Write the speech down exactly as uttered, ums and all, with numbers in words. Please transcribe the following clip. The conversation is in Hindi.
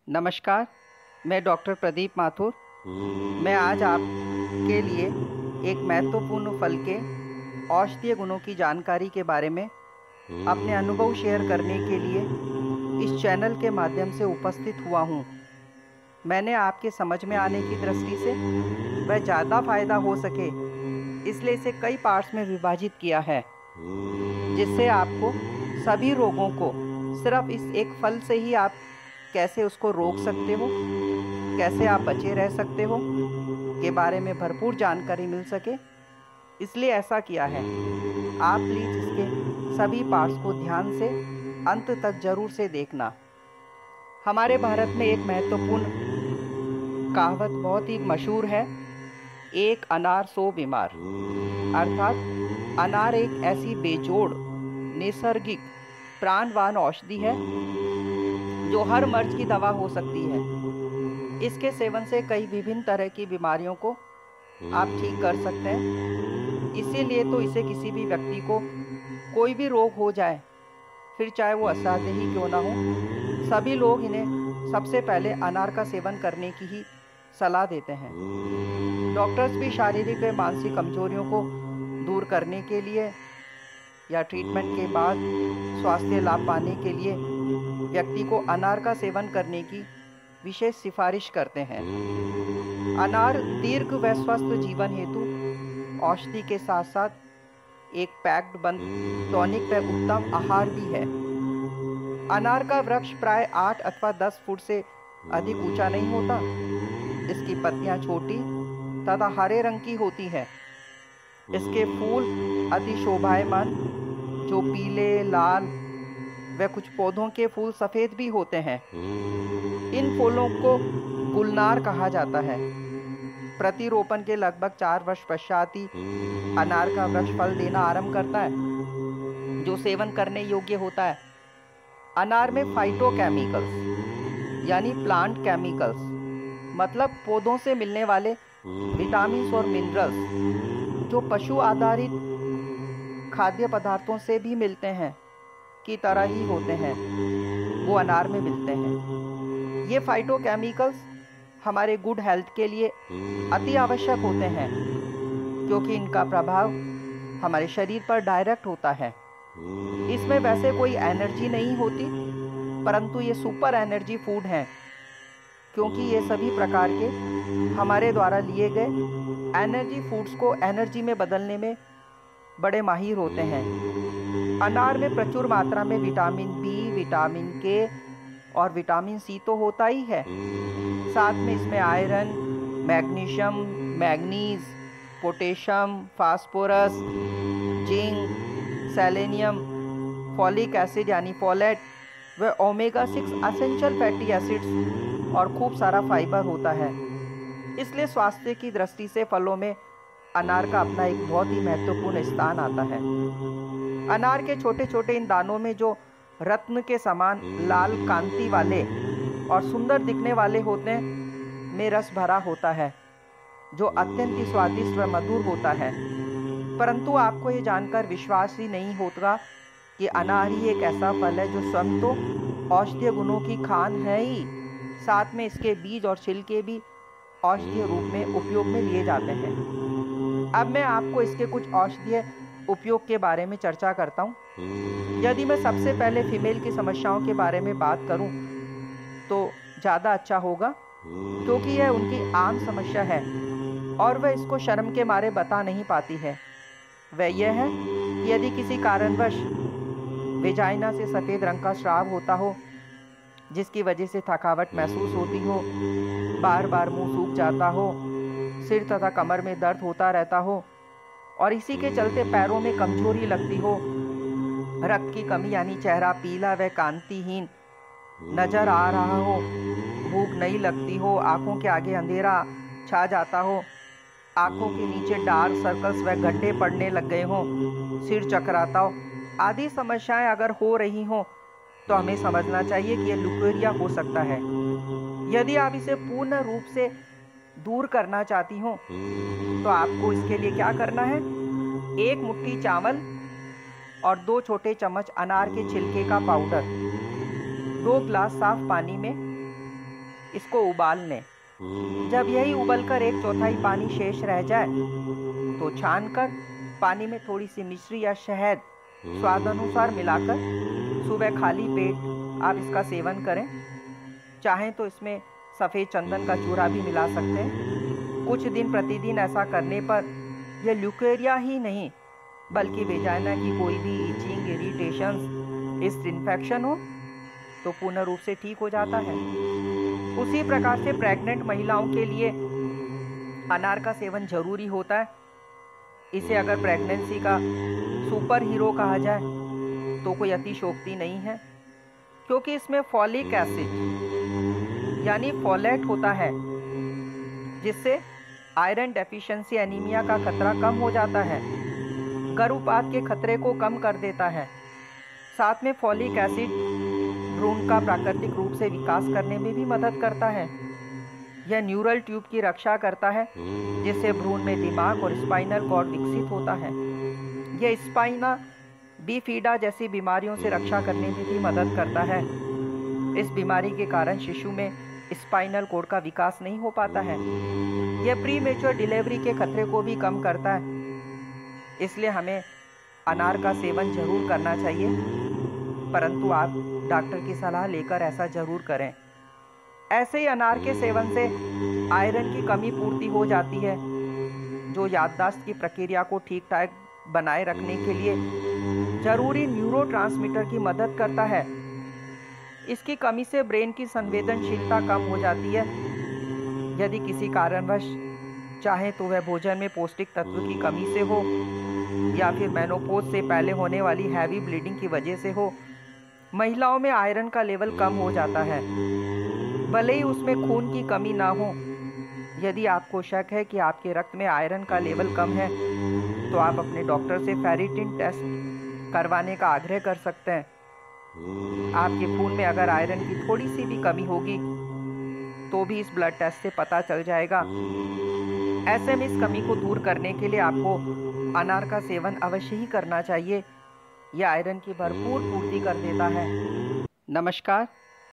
नमस्कार, मैं डॉक्टर प्रदीप माथुर। मैं आज आपके लिए एक महत्वपूर्ण फल के औषधीय गुणों की जानकारी के बारे में अपने अनुभव शेयर करने के लिए इस चैनल के माध्यम से उपस्थित हुआ हूँ। मैंने आपके समझ में आने की दृष्टि से वह ज़्यादा फायदा हो सके इसलिए इसे कई पार्ट्स में विभाजित किया है, जिससे आपको सभी रोगों को सिर्फ इस एक फल से ही आप कैसे उसको रोक सकते हो, कैसे आप बचे रह सकते हो के बारे में भरपूर जानकारी मिल सके, इसलिए ऐसा किया है। आप प्लीज़ इसके सभी पार्ट्स को ध्यान से अंत तक जरूर से देखना। हमारे भारत में एक महत्वपूर्ण कहावत बहुत ही मशहूर है, एक अनार सौ बीमार। अर्थात अनार एक ऐसी बेजोड़ नैसर्गिक प्राणवान औषधि है जो हर मर्ज की दवा हो सकती है। इसके सेवन से कई विभिन्न तरह की बीमारियों को आप ठीक कर सकते हैं। इसीलिए तो इसे किसी भी व्यक्ति को कोई भी रोग हो जाए, फिर चाहे वो असाध्य ही क्यों ना हो, सभी लोग इन्हें सबसे पहले अनार का सेवन करने की ही सलाह देते हैं। डॉक्टर्स भी शारीरिक व मानसिक कमजोरियों को दूर करने के लिए या ट्रीटमेंट के बाद स्वास्थ्य लाभ पाने के लिए व्यक्ति को अनार का सेवन करने की विशेष सिफारिश करते हैं। अनार दीर्घ व स्वस्थ जीवन हेतु औषधि के साथ साथ एक पैक्ड बंद टॉनिक व उत्तम आहार भी है। अनार का वृक्ष प्राय आठ अथवा दस फुट से अधिक ऊंचा नहीं होता। इसकी पत्तियां छोटी तथा हरे रंग की होती है। इसके फूल अति शोभायमान, जो पीले, लाल व कुछ पौधों के फूल सफ़ेद भी होते हैं। इन फूलों को गुलनार कहा जाता है। प्रतिरोपण के लगभग चार वर्ष पश्चात ही अनार का वृक्ष फल देना आरंभ करता है, जो सेवन करने योग्य होता है। अनार में फाइटोकेमिकल्स यानी प्लांट केमिकल्स, मतलब पौधों से मिलने वाले विटामिन और मिनरल्स जो पशु आधारित खाद्य पदार्थों से भी मिलते हैं की तरह ही होते हैं, वो अनार में मिलते हैं। ये फाइटोकेमिकल्स हमारे गुड हेल्थ के लिए अति आवश्यक होते हैं, क्योंकि इनका प्रभाव हमारे शरीर पर डायरेक्ट होता है। इसमें वैसे कोई एनर्जी नहीं होती, परंतु ये सुपर एनर्जी फूड हैं, क्योंकि ये सभी प्रकार के हमारे द्वारा लिए गए एनर्जी फूड्स को एनर्जी में बदलने में बड़े माहिर होते हैं। अनार में प्रचुर मात्रा में विटामिन बी, विटामिन के और विटामिन सी तो होता ही है, साथ में इसमें iron, magnesium, manganese, potassium, phosphorus, zinc, selenium, folic acid यानी फोलेट व omega six essential fatty acids और खूब सारा फाइबर होता है। इसलिए स्वास्थ्य की दृष्टि से फलों में अनार का अपना एक बहुत ही महत्वपूर्ण स्थान आता है। अनार के छोटे छोटे इन दानों में जो रत्न के समान लाल कांति वाले और सुंदर दिखने वाले होते हैं, में रस भरा होता है, जो अत्यंत ही स्वादिष्ट व मधुर होता है। परंतु आपको ये जानकर विश्वास ही नहीं होगा कि अनार ही एक ऐसा फल है जो स्वयं तो औषधीय गुणों की खान है ही, साथ में इसके बीज और छिलके भी औषधीय रूप में उपयोग में लिए जाते हैं। अब मैं आपको इसके कुछ औषधीय उपयोग के बारे में चर्चा करता हूँ। यदि मैं सबसे पहले फीमेल की समस्याओं के बारे में बात करूँ तो ज़्यादा अच्छा होगा, क्योंकि यह उनकी आम समस्या है और वह इसको शर्म के मारे बता नहीं पाती है। वह यह है कि यदि किसी कारणवश वेजाइना से सफ़ेद रंग का स्राव होता हो, जिसकी वजह से थकावट महसूस होती हो, बार बार मुंह सूख जाता हो, सिर तथा कमर में दर्द होता रहता हो और इसी के चलते पैरों में कमजोरी लगती हो, रक्त की कमी यानी चेहरा पीला व कांतिहीन नजर आ रहा हो, भूख नहीं लगती हो, आंखों के आगे अंधेरा छा जाता हो, आंखों के नीचे डार्क सर्कल्स व गड्ढे पड़ने लग गए हों, सिर चकराता हो, आदि समस्याएं अगर हो रही हों तो हमें समझना चाहिए कि यह ल्यूकेरिया हो सकता है। यदि आप इसे पूर्ण रूप से दूर करना चाहती हो तो आपको इसके लिए क्या करना है, एक मुट्ठी चावल और दो छोटे चम्मच अनार के छिलके का पाउडर दो ग्लास साफ पानी में इसको उबाल लें। जब यही उबलकर एक चौथाई पानी शेष रह जाए तो छानकर पानी में थोड़ी सी मिश्री या शहद स्वाद अनुसार मिलाकर सुबह खाली पेट आप इसका सेवन करें। चाहें तो इसमें सफ़ेद चंदन का चूरा भी मिला सकते हैं। कुछ दिन प्रतिदिन ऐसा करने पर यह ल्यूकेरिया ही नहीं बल्कि वेजाइना की कोई भी इचिंग, इरिटेशंस, ईस्ट इन्फेक्शन हो तो पूर्ण रूप से ठीक हो जाता है। उसी प्रकार से प्रेग्नेंट महिलाओं के लिए अनार का सेवन जरूरी होता है। इसे अगर प्रेगनेंसी का सुपर हीरो कहा जाए तो कोई अतिशयोक्ति नहीं है, क्योंकि इसमें फॉलिक एसिड यानी फोलेट होता है, जिससे आयरन डेफिशिएंसी एनीमिया का खतरा कम हो जाता है, गर्भपात के खतरे को कम कर देता है। साथ में फॉलिक एसिड भ्रूण का प्राकृतिक रूप से विकास करने में भी मदद करता है। यह न्यूरल ट्यूब की रक्षा करता है, जिससे भ्रूण में दिमाग और स्पाइनल कॉर्ड विकसित होता है। यह स्पाइना बिफिडा जैसी बीमारियों से रक्षा करने में भी मदद करता है। इस बीमारी के कारण शिशु में स्पाइनल कॉर्ड का विकास नहीं हो पाता है। यह प्री मेच्योर डिलीवरी के खतरे को भी कम करता है। इसलिए हमें अनार का सेवन जरूर करना चाहिए, परंतु आप डॉक्टर की सलाह लेकर ऐसा जरूर करें। ऐसे ही अनार के सेवन से आयरन की कमी पूर्ति हो जाती है, जो याददाश्त की प्रक्रिया को ठीक ठाक बनाए रखने के लिए जरूरी न्यूरोट्रांसमीटर की मदद करता है। इसकी कमी से ब्रेन की संवेदनशीलता कम हो जाती है। यदि किसी कारणवश चाहे तो वह भोजन में पौष्टिक तत्व की कमी से हो या फिर मेनोपॉज से पहले होने वाली हैवी ब्लीडिंग की वजह से हो, महिलाओं में आयरन का लेवल कम हो जाता है, भले ही उसमें खून की कमी ना हो। यदि आपको शक है कि आपके रक्त में आयरन का लेवल कम है तो आप अपने डॉक्टर से फेरिटिन टेस्ट करवाने का आग्रह कर सकते हैं। आपके खून में अगर आयरन की थोड़ी सी भी कमी होगी तो भी इस ब्लड टेस्ट से पता चल जाएगा। ऐसे में इस कमी को दूर करने के लिए आपको अनार का सेवन अवश्य ही करना चाहिए। यह आयरन की भरपूर पूर्ति कर देता है। नमस्कार।